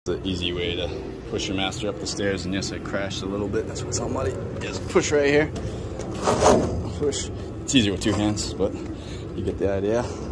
The easy way to push your master up the stairs, and yes, I crashed a little bit. That's what's on muddy. Just push right here. Push. It's easier with two hands, but you get the idea.